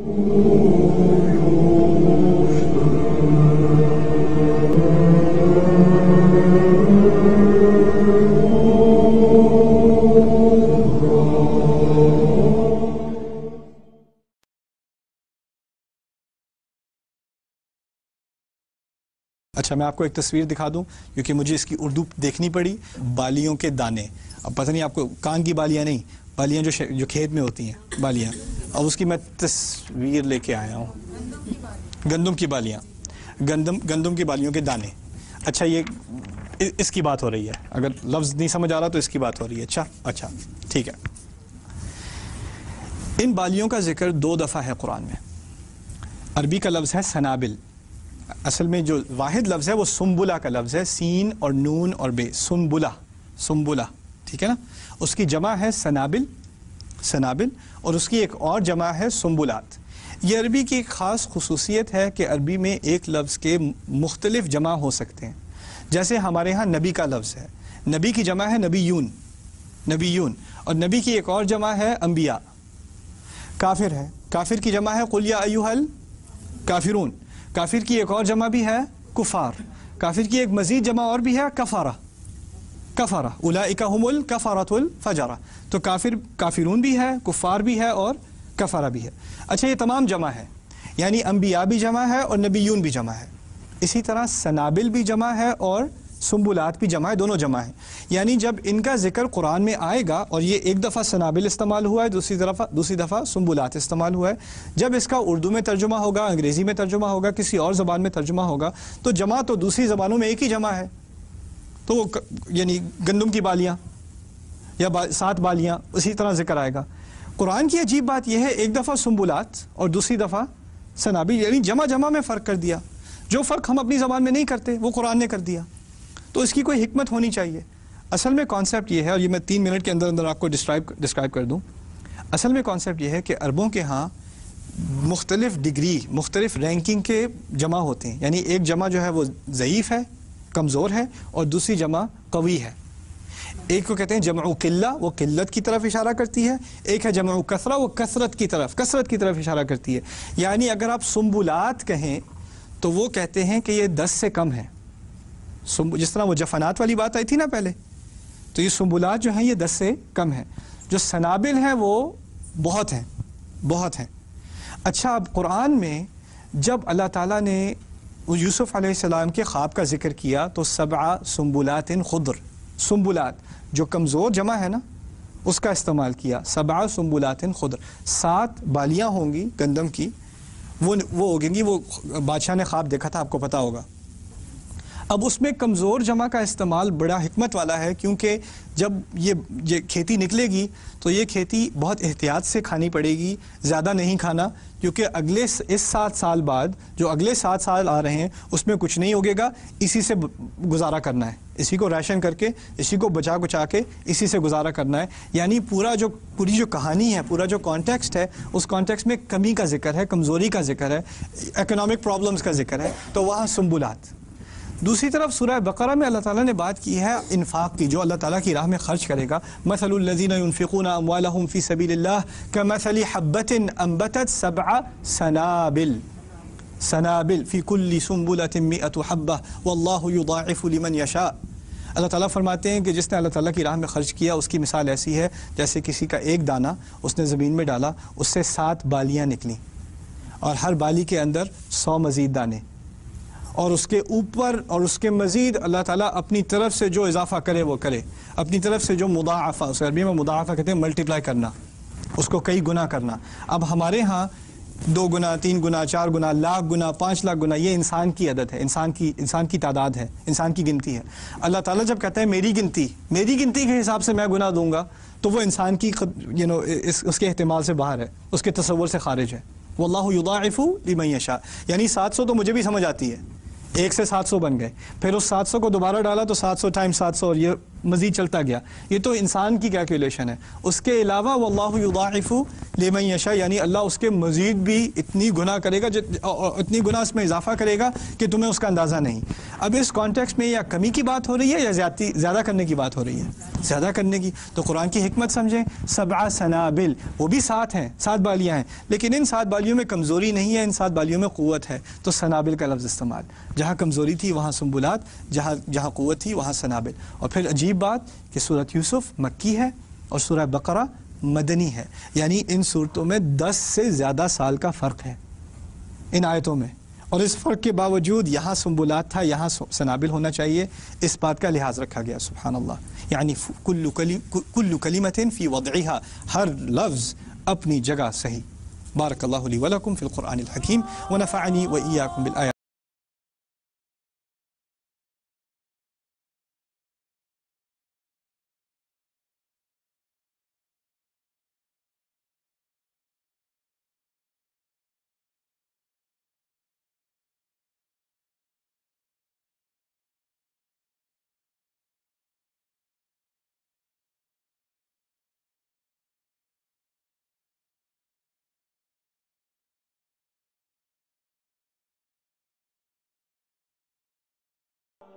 اچھا میں آپ کو ایک تصویر دکھا دوں کیونکہ مجھے اس کی اردو دیکھنی پڑی. بالیوں کے دانے, اب پتہ نہیں آپ کو کان کی بالیاں نہیں, بالیاں جو کھیت میں ہوتی ہیں بالیاں, اب اس کی میں تصویر لے کے آیا ہوں. گندم کی بالیاں, گندم کی بالیوں کے دانے. اچھا یہ اس کی بات ہو رہی ہے, اگر لفظ نہیں سمجھ آ رہا تو اس کی بات ہو رہی ہے. اچھا ٹھیک ہے. ان بالیوں کا ذکر 2 دفعہ ہے قرآن میں. عربی کا لفظ ہے سنابل, اصل میں جو واحد لفظ ہے وہ سنبلہ کا لفظ ہے, سین اور نون اور بے, سنبلہ, ٹھیک ہے نا. اس کی جمع ہے سنابل, اور اس کی ایک اور جمع ہے سنبلات. یہ عربی کی ایک خاص خصوصیت ہے کہ عربی میں ایک لفظ کے مختلف جمع ہو سکتے ہیں. جیسے ہمارے ہاں نبی کا لفظ ہے, نبی کی جمع ہے نبیون, اور نبی کی ایک اور جمع ہے انبیاء. کافر ہے, کافر کی جمع ہے قل یا ایھا الکافرون. کافر کی ایک اور جمع بھی ہے کفار. کافر کی ایک مزید جمع اور بھی ہے کفارہ, اولئک هم الکفرۃ الفجرہ. تو کافرون بھی ہے, کفار بھی ہے, اور کفارہ بھی ہے. اچھا یہ تمام جمع ہے, یعنی انبیاء بھی جمع ہے اور نبیون بھی جمع ہے. اسی طرح سنابل بھی جمع ہے اور سنبلات بھی جمع ہے, دونوں جمع ہیں. یعنی جب ان کا ذکر قرآن میں آئے گا, اور یہ ایک دفعہ سنابل استعمال ہوا ہے, دوسری دفعہ سنبلات استعمال ہوا ہے, جب اس کا اردو میں ترجمہ ہوگا, انگریزی میں ترجمہ ہوگا, کسی اور زبان میں ترجمہ ہوگا, تو جمع تو دوسری زبانوں میں ایک ہی جمع ہے. تو وہ یعنی گندم کی بالیاں یا 7 بالیاں, اسی طرح ذکر آئے گا. قرآن کی عجیب بات یہ ہے, ایک دفعہ سنبلات اور دوسری دفعہ سنابل, یعنی جمع میں فرق کر دیا. جو فرق ہم اپنی زبان میں نہیں کرتے وہ قرآن نے کر دیا. تو اس کی کوئی حکمت ہونی چاہیے. اصل میں کانسیپٹ یہ ہے, اور یہ میں 3 منٹ کے اندر آپ کو ڈسکرائب کر دوں. اصل میں کانسیپٹ یہ ہے کہ عربوں کے ہاں مختلف ڈگری, مختلف رینکنگ کے جمع ہوتے ہیں. یعنی ایک جمع جو ہے وہ ضعیف ہے, کمزور ہے, اور دوسری جمع قوی ہے. ایک کو کہتے ہیں جمع قلہ, وہ قلت کی طرف اشارہ کرتی ہے. ایک ہے جمع کثرہ, وہ کثرت کی طرف اشارہ کرتی ہے. یعنی اگر آپ سنبلات کہیں تو وہ کہتے ہیں کہ یہ 10 سے کم ہے. جس طرح وہ جفنات والی بات آئی تھی نا پہلے, تو یہ سنبلات جو ہیں یہ 10 سے کم ہیں. جو سنابل ہیں وہ بہت ہیں. اچھا اب قرآن میں جب اللہ تعالیٰ نے یوسف علیہ السلام کے خواب کا ذکر کیا تو 7 سنبلات خضر, سنبلات جو کمزور جمع ہے نا اس کا استعمال کیا. 7 سنبلات خضر, 7 بالیاں ہوں گی گندم کی, وہ ہوگیں گی. وہ بادشاہ نے خواب دیکھا تھا, آپ کو پتا ہوگا. اب اس میں کمزور جمع کا استعمال بڑا حکمت والا ہے, کیونکہ جب یہ کھیتی نکلے گی تو یہ کھیتی بہت احتیاط سے کھانی پڑے گی, زیادہ نہیں کھانا, کیونکہ اس 7 سال بعد جو اگلے 7 سال آ رہے ہیں اس میں کچھ نہیں ہوگے گا. اسی سے گزارا کرنا ہے, اسی کو ریشن کر کے, اسی کو بچا کے اسی سے گزارا کرنا ہے. یعنی پوری جو کہانی ہے, پورا جو کانٹیکسٹ ہے, اس کانٹیکسٹ میں کمی کا ذکر ہے, کمزوری کا ذکر ہے, اکنامک پرابلمز کا ذکر ہے, تو وہاں سنبلات. دوسری طرف سورہ بقرہ میں اللہ تعالیٰ نے بات کی ہے انفاق کی, جو اللہ تعالیٰ کی راہ میں خرچ کرے گا. مثل الذین ينفقون اموالهم فی سبیل اللہ کمثل حبۃ انبتت 7 سنابل فی کل سنبلۃ 100 حبۃ واللہ یضاعف لمن یشاء. اللہ تعالیٰ فرماتے ہیں کہ جس نے اللہ تعالیٰ کی راہ میں خرچ کیا اس کی مثال ایسی ہے جیسے کسی کا ایک دانہ اس نے زمین میں ڈالا, اس سے 7 بالیاں نکلیں, اور ہر بالی کے اندر 100 مزید دانے, اور اس کے اوپر اور اس کے مزید اللہ تعالیٰ اپنی طرف سے جو اضافہ کرے وہ کرے, اپنی طرف سے جو مضاعفہ, اس عربی میں مضاعفہ کہتے ہیں ملٹیپلائی کرنا, اس کو کئی گنا کرنا. اب ہمارے ہاں 2 گنا, 3 گنا, 4 گنا, لاکھ گنا, 5 لاکھ گنا, یہ انسان کی عدد ہے, انسان کی تعداد ہے, انسان کی گنتی ہے. اللہ تعالیٰ جب کہتا ہے میری گنتی کے حساب سے میں گناہ دوں گا, تو وہ انسان کی اس کے احتمال سے باہر ہے, اس کے تصور سے خارج ہے. واللہ یضاعف لمن یشاء, یعنی 700 تو مجھے بھی سمجھ آتی ہے, 1 سے 700 بن گئے, پھر اس 700 کو دوبارہ ڈالا تو 700 ٹائم 700, اور یہ مزید چلتا گیا. یہ تو انسان کی کیلکولیشن ہے. اس کے علاوہ واللہ یضاعف لمن یشاء، یعنی اللہ اس کے مزید بھی اتنی گنا کرے گا، اتنی گنا اس میں اضافہ کرے گا کہ تمہیں اس کا اندازہ نہیں. اب اس کانٹیکسٹ میں یا کمی کی بات ہو رہی ہے یا زیادہ کرنے کی بات ہو رہی ہے؟ زیادہ کرنے کی. تو قرآن کی حکمت سمجھیں. 7 سنابل، وہ بھی 7 ہیں، 7 بالیاں ہیں، لیکن ان 7 بالیوں میں کمزوری نہیں ہے، ان 7 بالیوں میں قوت ہے. تو سنابل کا لفظ استعمال. جہاں کمزوری تھی وہاں سنبلات، جہاں قوت تھی وہاں سنابل. اور پھر عجیب بات کہ سورۃ یوسف مکی ہے اور سورہ بقرہ مدنی ہے، یعنی ان صورتوں میں 10 سے زیادہ سال کا فرق ہے ان آیتوں میں. اور اس فرق کے باوجود یہاں سنبلات تھا، یہاں سنابل ہونا چاہیے، اس بات کا لحاظ رکھا گیا. سبحان اللہ. یعنی کل کلمۃ فی وضعها، ہر لفظ اپنی جگہ صحیح. بارک اللہ لی ولکم فی القرآن الحکیم ونفعنی وإیاکم بالآیات.